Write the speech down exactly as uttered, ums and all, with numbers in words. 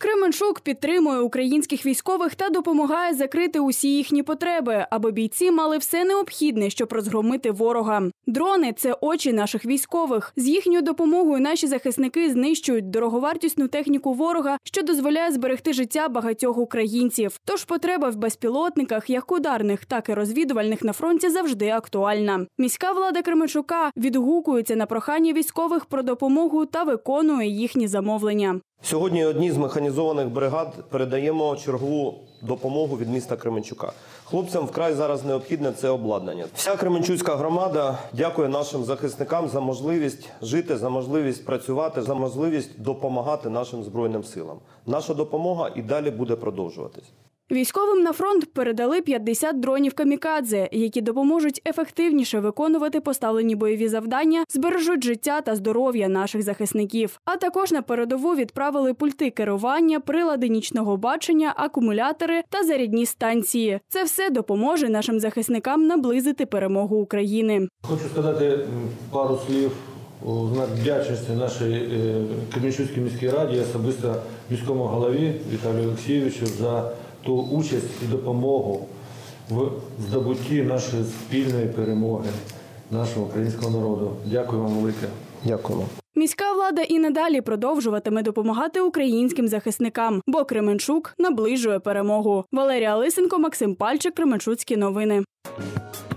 Кременчук підтримує українських військових та допомагає закрити усі їхні потреби, аби бійці мали все необхідне, щоб розгромити ворога. Дрони – це очі наших військових. З їхньою допомогою наші захисники знищують дороговартісну техніку ворога, що дозволяє зберегти життя багатьох українців. Тож потреба в безпілотниках, як ударних, так і розвідувальних на фронті завжди актуальна. Міська влада Кременчука відгукується на прохання військових про допомогу та виконує їхні замовлення. Сьогодні одній з механізованих бригад передаємо чергову допомогу від міста Кременчука. Хлопцям вкрай зараз необхідне це обладнання. Вся кременчуцька громада дякує нашим захисникам за можливість жити, за можливість працювати, за можливість допомагати нашим Збройним силам. Наша допомога і далі буде продовжуватись. Військовим на фронт передали п'ятдесят дронів камікадзе, які допоможуть ефективніше виконувати поставлені бойові завдання, збережуть життя та здоров'я наших захисників. А також на передову відправили пульти керування, прилади нічного бачення, акумулятори та зарядні станції. Це все допоможе нашим захисникам наблизити перемогу України. Хочу сказати пару слів у знак вдячності нашій Кременчуцькій міській раді, особисто міському голові Віталію Олексійовичу за ту участь і допомогу в здобутті нашої спільної перемоги нашого українського народу. Дякую вам велике. Дякуємо. Міська влада і надалі продовжуватиме допомагати українським захисникам, бо Кременчук наближує перемогу. Валерія Лисенко, Максим Пальчик, Кременчуцькі новини.